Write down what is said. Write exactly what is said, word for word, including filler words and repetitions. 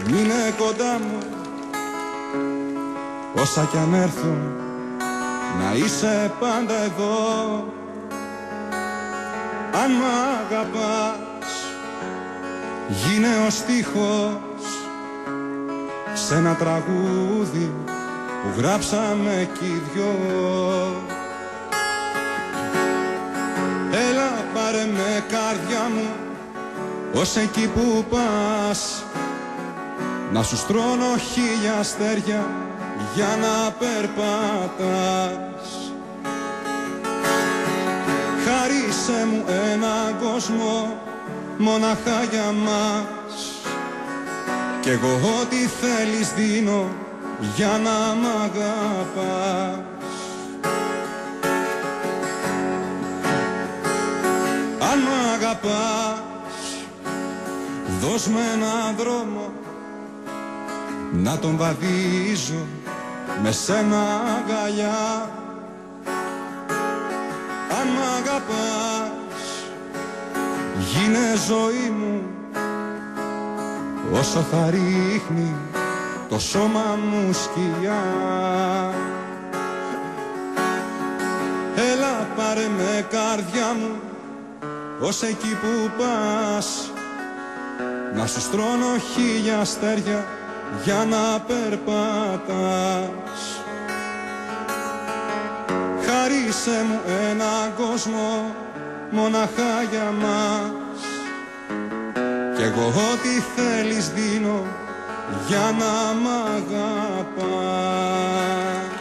μείνε κοντά μου, όσα κι αν έρθουν, να είσαι πάντα εδώ. Αν μ' αγαπάς, γίνε ο στίχος σε ένα τραγούδι που γράψαμε κι οι δυο. Έλα πάρε με καρδιά μου, ως εκεί που πας, να σου στρώνω χίλια αστέρια για να περπατάς. Χάρισε μου έναν κόσμο μοναχά για μας, κι εγώ ό,τι θέλεις δίνω για να μ' αγαπάς. Αν μ' αγαπάς, δώσ' με έναν δρόμο να τον βαδίζω με σένα αγκαλιά. Αν μ' αγαπάς, γίνε ζωή μου, όσο θα ρίχνει το σώμα μου σκιά. Έλα πάρε με καρδιά μου, ως εκεί που πας, να σου στρώνω χίλια αστέρια για να περπατάς. Χάρισε μου έναν κόσμο μοναχά για μας, κι εγώ ό,τι θέλεις δίνω για να μ' αγαπάς.